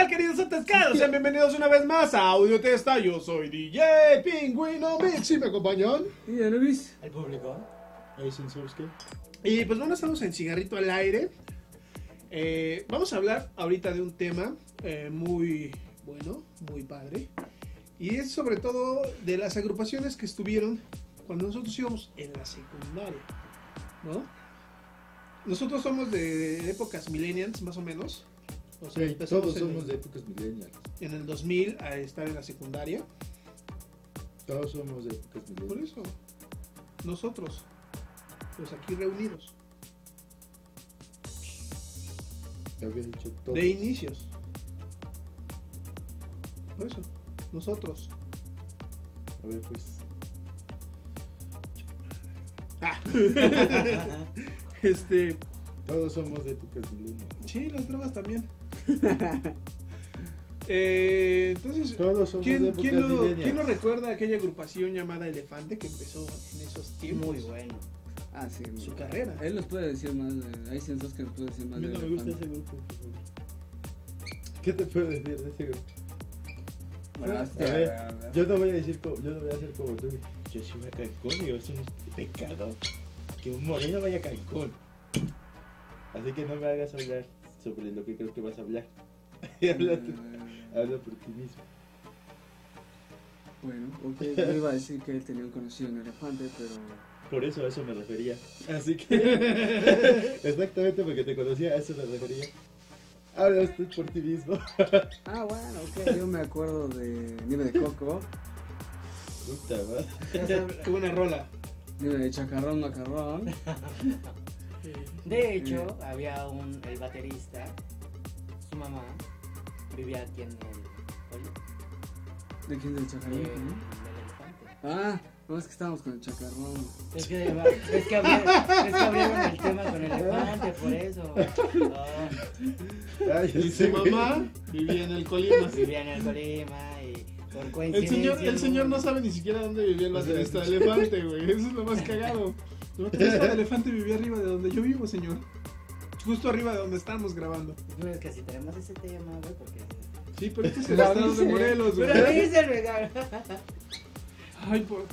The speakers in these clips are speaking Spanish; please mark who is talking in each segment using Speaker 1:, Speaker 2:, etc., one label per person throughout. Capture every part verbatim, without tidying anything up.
Speaker 1: tal, queridos atascados? Sean bienvenidos una vez más a Audio Testa. Yo soy D J Pingüino Mix y me acompañan.
Speaker 2: Y Anubis.
Speaker 3: El público.
Speaker 4: Ahí Sensorski.
Speaker 1: Y pues bueno, estamos en Cigarrito al Aire. Eh, vamos a hablar ahorita de un tema eh, muy bueno, muy padre. Y es sobre todo de las agrupaciones que estuvieron cuando nosotros íbamos en la secundaria, ¿no? Nosotros somos de épocas millennials, más o menos. O sea,
Speaker 4: Sí,
Speaker 1: empezamos
Speaker 4: todos
Speaker 1: en
Speaker 4: somos
Speaker 1: el,
Speaker 4: de épocas millennials.
Speaker 1: en el dos mil a estar en la secundaria.
Speaker 4: Todos somos de épocas
Speaker 1: Por
Speaker 4: millennials.
Speaker 1: eso, nosotros, pues aquí reunidos,
Speaker 4: Ya había dicho todos.
Speaker 1: de inicios. Por eso, nosotros.
Speaker 4: A ver, pues.
Speaker 1: Ah. este,
Speaker 4: Todos somos de épocas millennials.
Speaker 1: sí, las drogas también. eh, entonces,
Speaker 4: Todos somos de
Speaker 1: ¿quién,
Speaker 4: épocas
Speaker 1: quién, lo,
Speaker 4: millennials.
Speaker 1: ¿quién no recuerda aquella agrupación llamada Elefante que empezó en esos tiempos?
Speaker 3: Muy bueno.
Speaker 2: Ah, sí.
Speaker 1: Su
Speaker 2: muy-
Speaker 1: carrera.
Speaker 2: Él nos puede decir más. De, hay censos que nos puede decir
Speaker 4: A
Speaker 2: más.
Speaker 4: mí
Speaker 2: de
Speaker 4: no me gusta ese
Speaker 2: Elefante.
Speaker 4: grupo. por favor. ¿Qué te puedo decir de ese grupo?
Speaker 2: Bueno,
Speaker 4: A
Speaker 2: hasta-
Speaker 4: ver, yo no voy a decir como, yo no voy a hacer como tú. Yo sí voy a Cancún y es un pecado que un moreno vaya a Cancún. Así que no me hagas hablar sobre lo que creo que vas a hablar. Habla tú,
Speaker 2: Eh,
Speaker 4: habla por ti mismo.
Speaker 2: Bueno, ok, yo iba a decir que él tenía un conocido en Elefante, pero.
Speaker 4: Por eso a eso me refería. Así que exactamente porque te conocía, a eso me refería. Hablas tú por ti mismo.
Speaker 2: Ah, bueno, ok. Yo me acuerdo de Nieve de Coco,
Speaker 4: Puta madre.
Speaker 1: Qué buena rola.
Speaker 2: Nieve de Chacarrón, Macarrón.
Speaker 3: De hecho, había un, el baterista, su mamá, vivía aquí en el pueblo,
Speaker 2: ¿De quién del
Speaker 3: eh,
Speaker 2: Chacarrón?
Speaker 3: del
Speaker 2: ¿no?
Speaker 3: elefante.
Speaker 2: Ah, no, es que estábamos con el Chacarrón.
Speaker 3: Es que, es que, abri- es que abrieron el tema con el elefante, por eso. Ah,
Speaker 4: Ay,
Speaker 1: Y
Speaker 4: ese
Speaker 1: su
Speaker 4: güey.
Speaker 1: mamá vivía en el Colima.
Speaker 3: vivía en el Colima y por
Speaker 1: El
Speaker 3: coincidencia.
Speaker 1: señor, el señor no sabe ni siquiera dónde vivía el baterista de Elefante, güey. Eso es lo más cagado. El baterista de Elefante vivía arriba de donde yo vivo, señor. Justo arriba de donde estamos grabando.
Speaker 3: No, es que si tenemos ese tema, güey, porque.
Speaker 1: Sí, pero este es el
Speaker 2: Pero
Speaker 1: estado de
Speaker 2: dice-
Speaker 1: Morelos, güey.
Speaker 3: Pero dice el vegano.
Speaker 1: Ay, por...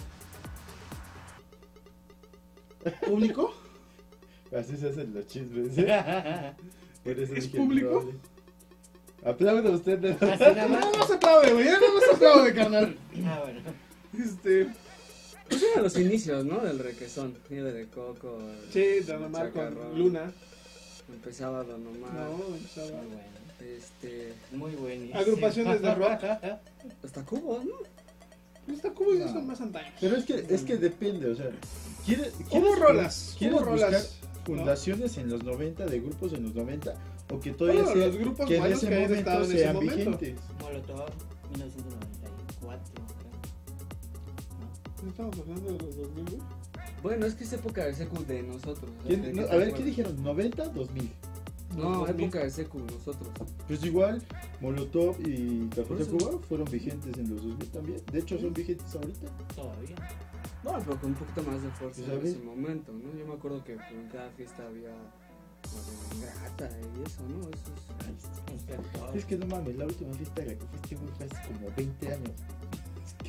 Speaker 1: ¿Público?
Speaker 4: Así se hacen los chismes. ¿eh? Por eso
Speaker 1: ¿Es
Speaker 4: dije,
Speaker 1: público?
Speaker 4: no hable. Aplauda usted. ¿no?
Speaker 3: Así nada
Speaker 1: No,
Speaker 3: más.
Speaker 1: no se aplaude, güey. Ya no se aplaude, carnal.
Speaker 3: Ah, bueno.
Speaker 1: Este...
Speaker 2: Pues eran los inicios, ¿no? Del requesón. Nieve de Coco. el
Speaker 1: Sí, Don Omar
Speaker 2: Chacarrón.
Speaker 1: con Luna.
Speaker 2: Empezaba Don Omar.
Speaker 1: No, estaba...
Speaker 3: Muy bueno.
Speaker 2: Este.
Speaker 3: Muy buenísimo.
Speaker 1: Agrupaciones de rock.
Speaker 2: Hasta Cubo, ¿no?
Speaker 1: Está Cuba ya
Speaker 4: No.
Speaker 1: son más antaños.
Speaker 4: Pero es que, es que depende, o sea. ¿quieres,
Speaker 1: Hubo
Speaker 4: quieres-
Speaker 1: rolas,
Speaker 4: ¿Quieres
Speaker 1: hubo
Speaker 4: buscar
Speaker 1: rolas,
Speaker 4: fundaciones en los noventa, de grupos en los noventa? O que todavía
Speaker 1: Bueno,
Speaker 4: sea-
Speaker 1: los grupos
Speaker 4: que en
Speaker 1: buenos
Speaker 4: ese
Speaker 1: que hayan
Speaker 4: momento
Speaker 1: estado en ese
Speaker 4: sean
Speaker 1: momento.
Speaker 4: vigentes.
Speaker 3: Molotov, mil novecientos noventa y cuatro,
Speaker 1: ¿No estamos hablando de los dos mil, güey?
Speaker 2: Bueno, es que es época de secu de nosotros. o sea,
Speaker 4: ¿Quién-
Speaker 2: de
Speaker 4: no,
Speaker 2: que
Speaker 4: a
Speaker 2: te
Speaker 4: ver, ¿qué
Speaker 2: acuerdas.
Speaker 4: dijeron? ¿noventa, dos mil?
Speaker 2: No,
Speaker 1: dos mil.
Speaker 2: época de secu nosotros.
Speaker 4: Pues igual, Molotov y Café
Speaker 2: Por
Speaker 4: de
Speaker 2: eso.
Speaker 4: Cuba fueron vigentes en los dos mil también. De hecho, son vigentes ahorita.
Speaker 3: todavía.
Speaker 2: Bueno, pero con un poquito más de fuerza
Speaker 4: Pues, a
Speaker 2: en
Speaker 4: ver.
Speaker 2: ese momento, ¿no? Yo me acuerdo que en cada fiesta había la de grata y eso, ¿no? Eso
Speaker 3: Inspector.
Speaker 4: Es que no mames, la última fiesta de la que fuiste güey, fue hace como veinte años. ¿Qué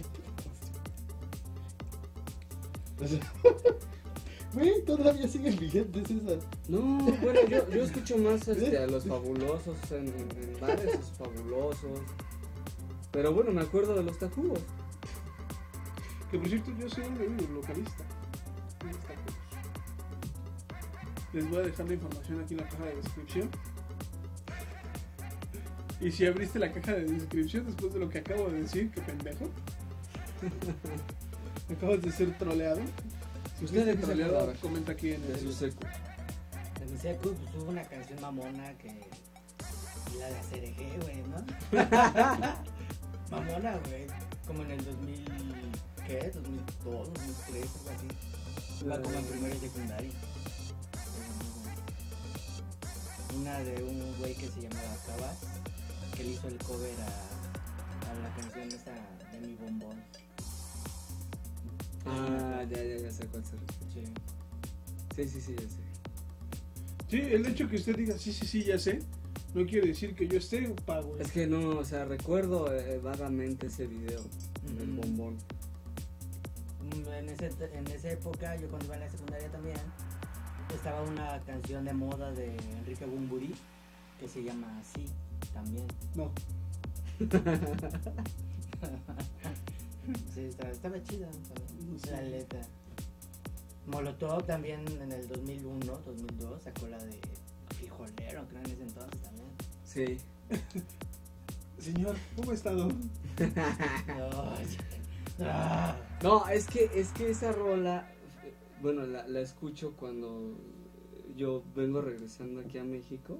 Speaker 4: pedo? O sea, güey, todavía siguen vigentes esas.
Speaker 2: es... No, bueno, yo, yo escucho más este, a los fabulosos en, en, en bares, los fabulosos. Pero bueno, me acuerdo de los Tacubos.
Speaker 1: Que por cierto, yo soy un localista. en esta cosa. Les voy a dejar la información aquí en la caja de descripción. Y si abriste la caja de descripción después de lo que acabo de decir, qué pendejo. Acabas de ser troleado. Si usted
Speaker 2: ¿Usted de
Speaker 1: es
Speaker 2: qué se
Speaker 1: troleado,
Speaker 2: acordaba?
Speaker 1: comenta aquí en
Speaker 2: De su
Speaker 1: el...
Speaker 2: secu.
Speaker 3: En mi secu, pues hubo una canción mamona que. La de Cereje, güey, ¿no? Mamona, güey. Como en el dos mil. ¿Qué? dos mil dos, dos mil tres, algo así. Iba como en primero y secundario. Una de un güey que se llamaba Cabas, que le hizo el cover a, a la canción esa de Mi Bombón.
Speaker 2: Ah, ya, ya, ya sé cuál se refiere.
Speaker 3: Sí.
Speaker 2: Sí, sí, sí, ya sé.
Speaker 1: Sí, el hecho que usted diga sí, sí, sí, ya sé, no quiere decir que yo esté pago.
Speaker 2: Es que no, o sea, recuerdo eh, vagamente ese video del
Speaker 3: Ujú.
Speaker 2: bombón.
Speaker 3: Mm, En, ese, en esa época, yo cuando iba en la secundaria también, estaba una canción de moda de Enrique Bunbury que se llama así también.
Speaker 1: No.
Speaker 3: Sí, estaba, estaba chida también,
Speaker 1: No sé.
Speaker 3: la letra. Molotov también en el dos mil uno, dos mil dos sacó la de Frijolero, creo en ese entonces también.
Speaker 2: Sí.
Speaker 1: Señor, ¿cómo ha estado?
Speaker 3: Ay, ah.
Speaker 2: No, es que, es que esa rola, eh, bueno, la, la escucho cuando yo vengo regresando aquí a México.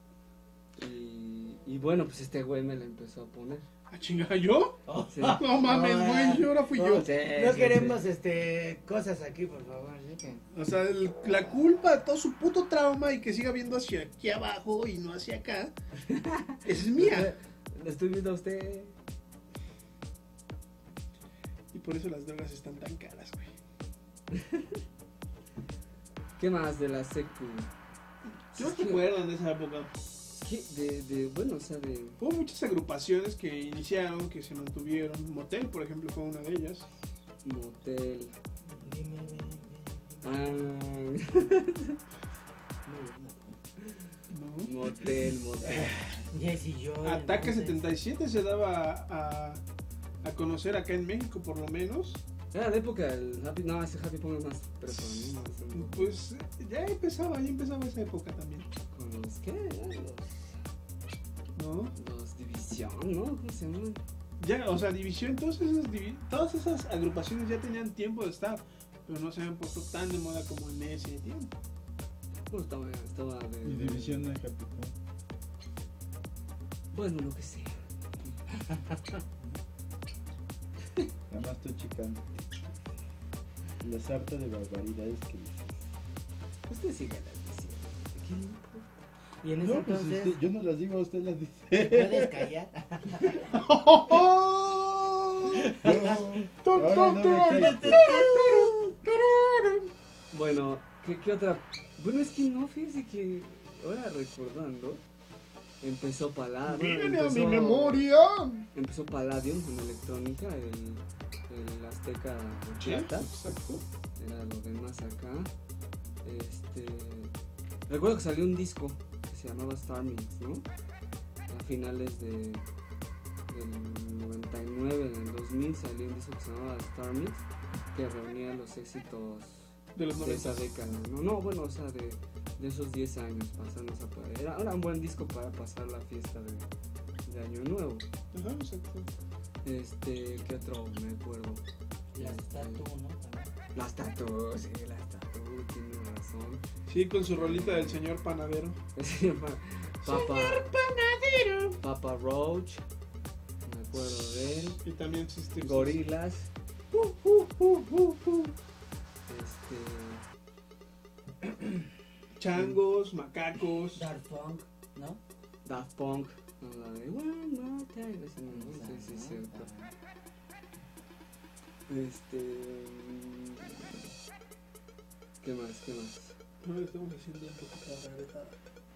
Speaker 2: Y, y bueno, pues este güey me la empezó a poner.
Speaker 1: ¿A chingar yo?
Speaker 3: Oh.
Speaker 2: Sí.
Speaker 1: No mames,
Speaker 3: No,
Speaker 1: güey, yo ahora fui
Speaker 3: no,
Speaker 1: yo.
Speaker 2: Sí,
Speaker 3: No
Speaker 2: sí,
Speaker 3: queremos
Speaker 2: sí.
Speaker 3: este cosas aquí, por favor, ¿sí? Que...
Speaker 1: O sea, el- la culpa de todo su puto trauma y que siga viendo hacia aquí abajo y no hacia acá, es mía.
Speaker 2: La estoy viendo a usted.
Speaker 1: Y por eso las drogas están tan caras, güey.
Speaker 2: ¿Qué más de la secu?
Speaker 1: ¿Yo
Speaker 2: Es
Speaker 1: te
Speaker 2: que-
Speaker 1: acuerdan de esa época?
Speaker 2: ¿Qué? De, de, bueno, o sea, de...
Speaker 1: Hubo muchas agrupaciones que iniciaron, que se mantuvieron. Motel, por ejemplo, fue una de ellas.
Speaker 2: Motel.
Speaker 3: Dime, dime, dime.
Speaker 2: Ah,
Speaker 1: ¿No?
Speaker 2: motel, motel.
Speaker 3: Jesse Joy.
Speaker 1: Ataque
Speaker 3: entonces.
Speaker 1: setenta y siete se daba a, a conocer acá en México, por lo menos.
Speaker 2: Era la época del Happy... No, ese Happy Pong es más prepa, ¿no? Más,
Speaker 1: Pues ya empezaba, ya empezaba esa época también.
Speaker 2: con los... ¿Qué? Los,
Speaker 1: ¿No?
Speaker 2: los División, ¿no? ¿Cómo se llaman?
Speaker 1: Ya, o sea, División, todas esas, divi- todas esas agrupaciones ya tenían tiempo de estar, pero no se habían puesto tan de moda como en ese tiempo.
Speaker 2: ¿Cómo estaba? Estaba de...
Speaker 4: Mi división no es capitán.
Speaker 2: Bueno, lo que sea.
Speaker 4: Nada más estoy checando. La sarta de barbaridades que dices.
Speaker 2: Usted sigue las diciendo. ¿Qué le importa?
Speaker 3: Y en ese
Speaker 4: No, pues
Speaker 3: entonces,
Speaker 4: usted- yo no las digo, usted las dice.
Speaker 3: ¿puedes callar?
Speaker 4: No, ahora no me calles.
Speaker 2: Bueno, ¿qué, ¿qué otra? Bueno, es que no, fíjese que ahora recordando, empezó Palladium.
Speaker 1: Viene a mi
Speaker 2: empezó-
Speaker 1: memoria.
Speaker 2: Empezó Palladium en electrónica, el, el Azteca
Speaker 1: Sí,
Speaker 2: ochenta,
Speaker 1: exacto.
Speaker 2: era lo demás acá. Este, recuerdo que salió un disco que se llamaba Star Mix, ¿no? A finales de, del noventa y nueve, en el dos mil salió un disco que se llamaba Star Mix, que reunía los éxitos
Speaker 1: De los
Speaker 2: de esa
Speaker 1: noventa.
Speaker 2: década, no, no, bueno, o sea, de, de esos diez años pasarnos a poder. Era, era un buen disco para pasar la fiesta de, de Año Nuevo.
Speaker 1: Ajá, exacto.
Speaker 2: Este, ¿qué otro me acuerdo?
Speaker 3: Las
Speaker 2: Este,
Speaker 3: tatu, ¿no? También.
Speaker 2: Las tatuas, sí, las tatuas, tiene razón.
Speaker 1: Sí, con su rolita del señor panadero.
Speaker 2: Sí, pa- Papa,
Speaker 1: Panadero.
Speaker 2: Papa Roach, me acuerdo de él.
Speaker 1: Y también existe.
Speaker 2: Gorilas,
Speaker 1: Uh, uh, uh, uh, uh.
Speaker 2: este,
Speaker 1: Changos, macacos.
Speaker 3: Dark Funk, ¿no?
Speaker 2: Daft Punk, no, la de One More Time, ese no, no, sí, sí, cierto. Este, mm, ¿qué más? ¿Qué más?
Speaker 1: No, estamos haciendo un poquito de regresada.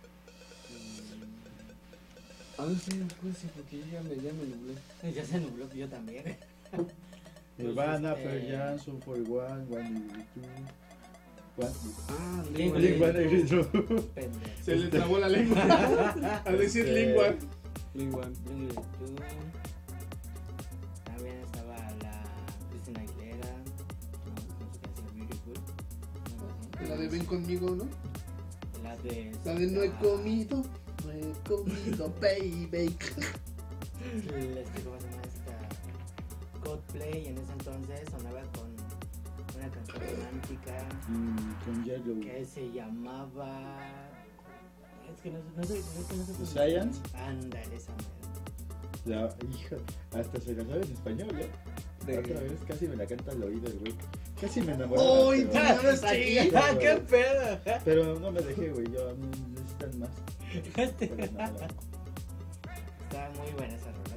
Speaker 2: A ver si acuérdense porque yo ya me, ya me nublé.
Speaker 3: Ya se nubló, yo también.
Speaker 4: Nirvana,
Speaker 3: Este-
Speaker 4: Pearl Jam, Sum forty one, One Two, One
Speaker 2: Ah,
Speaker 3: Blink
Speaker 4: Blink
Speaker 3: one
Speaker 4: One eighty-two.
Speaker 3: Pendejo.
Speaker 1: Se le trabó la lengua al decir
Speaker 4: Este-
Speaker 1: lengua.
Speaker 2: Blink One.
Speaker 3: Blink one eighty-two. También estaba la Christina Aguilera, ¿no? Con su canción Beautiful. algo así.
Speaker 1: La de ven conmigo, ¿no?
Speaker 3: La de.
Speaker 1: La de no he comido, no he comido, baby.
Speaker 3: Este, ¿cómo se llama esta? Coldplay en ese entonces sonaba con una canción romántica
Speaker 4: Mm, Con Yellow.
Speaker 3: que se llamaba. Es que no, no sé, no, es que no sé cómo-
Speaker 4: ¿Science?
Speaker 3: Ándale, esa madre.
Speaker 4: La hija, hasta se la sabe en español, ¿eh?
Speaker 2: De-
Speaker 4: Otra vez casi me la canta al oído el güey. Casi me enamoré.
Speaker 1: ¡Ay,
Speaker 4: pero,
Speaker 1: ya ves aquí!
Speaker 3: ¡Ah, qué pedo!
Speaker 4: pero no me dejé, güey. Yo a mí necesitan más. Pero no,
Speaker 3: Estaba muy buena esa rola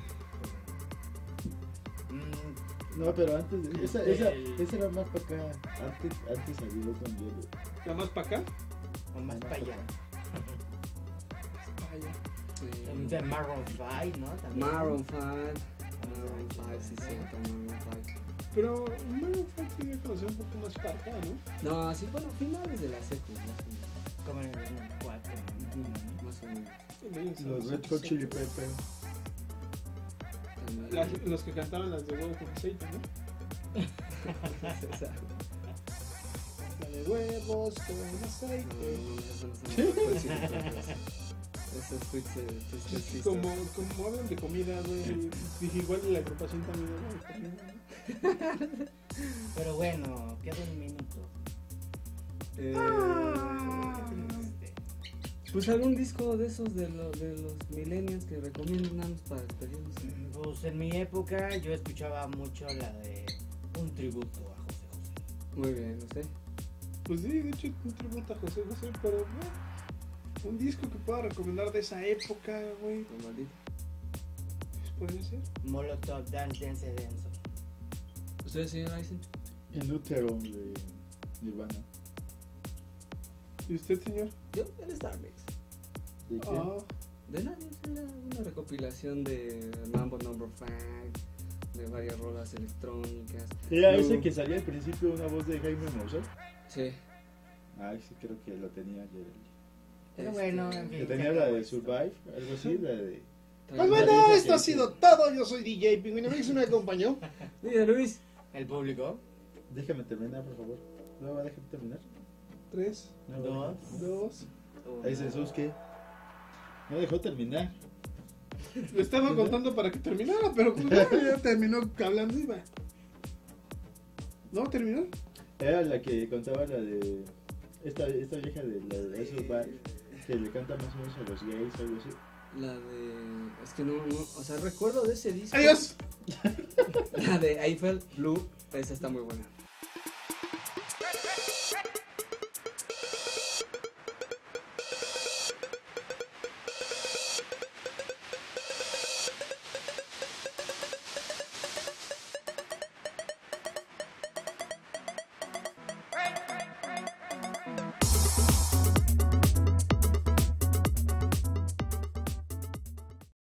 Speaker 3: también. Mm,
Speaker 4: no, pero antes de, esa, esa,
Speaker 3: El-
Speaker 4: esa era más para acá. Antes, antes ayudó con Yellow.
Speaker 1: ¿La más para acá?
Speaker 3: o más para allá.
Speaker 1: vaya.
Speaker 2: Sí.
Speaker 3: También de Maroon five, ¿no? También.
Speaker 2: Maroon five. Maroon five, sí, cierto, Maroon five.
Speaker 1: Pero Maroon five tiene que conocer un poco más para acá, ¿no?
Speaker 2: No, así, bueno, finales de la secu, más o menos.
Speaker 3: Como en el dos mil cuatro, ¿no?
Speaker 2: Más o menos.
Speaker 4: Los Red Hot Chili Peppers.
Speaker 2: También.
Speaker 1: Las- los que cantaban las de huevo con aceite, ¿no? La de huevos con aceite.
Speaker 2: No, eso no son los Red Hot Chili Peppers. Eso es Twisted Twisted Sister.
Speaker 1: Como, como hablan de comida, güey. Dije, igual la agrupación también habla de comida, ¿no?
Speaker 3: Pero bueno, queda un minuto.
Speaker 2: Eh,
Speaker 3: Este,
Speaker 2: Pues algún disco de esos de, lo- de los millennials que recomiendan nada más para despedirnos.
Speaker 3: Pues en mi época yo escuchaba mucho la de un tributo a José José.
Speaker 2: Muy bien, no sé.
Speaker 1: Pues sí, de hecho, un tributo a José José, pero no. Un disco que pueda recomendar de esa época, güey.
Speaker 2: Lo maldito.
Speaker 1: Pues podría ser.
Speaker 3: Molotov, Dance, Dance, Dance.
Speaker 2: ¿Usted, señor Aizen?
Speaker 4: El útero de Nirvana.
Speaker 1: ¿Y usted, señor?
Speaker 2: Yo, el Star Mix.
Speaker 4: ¿De qué?
Speaker 1: Ah,
Speaker 2: De nadie, es una, una recopilación de Mambo Number five, de varias rolas electrónicas.
Speaker 4: Era
Speaker 2: Blue.
Speaker 4: ese que salía al principio una voz de Jaime Maussan.
Speaker 2: Sí.
Speaker 4: Ah, sí, creo que lo tenía ayer.
Speaker 3: Pero
Speaker 2: Este,
Speaker 3: bueno, en fin.
Speaker 4: Que tenía la de Survive, algo así, la de...
Speaker 1: Pues
Speaker 2: también-
Speaker 1: bueno,
Speaker 4: dice
Speaker 1: esto
Speaker 4: que
Speaker 1: ha
Speaker 4: sí.
Speaker 1: sido todo. Yo soy D J Pingüino Mix y me acompañó.
Speaker 2: Mira, Luis.
Speaker 3: El público.
Speaker 4: Déjame terminar, por favor. No, déjame terminar.
Speaker 1: Tres,
Speaker 4: No,
Speaker 3: Dos.
Speaker 1: dos.
Speaker 4: Ahí se Suske. No dejó terminar.
Speaker 1: Le estaba contando para que terminara, pero pues ya, ya terminó hablando y va. ¿No terminó?
Speaker 4: Era la que contaba la de... Esta, esta vieja de la de Survive, que le canta más o menos a los gays o algo así.
Speaker 2: La de. Es que no, no. O sea, recuerdo de ese disco.
Speaker 1: Adiós.
Speaker 2: La de Eiffel Blue. Esa está muy buena.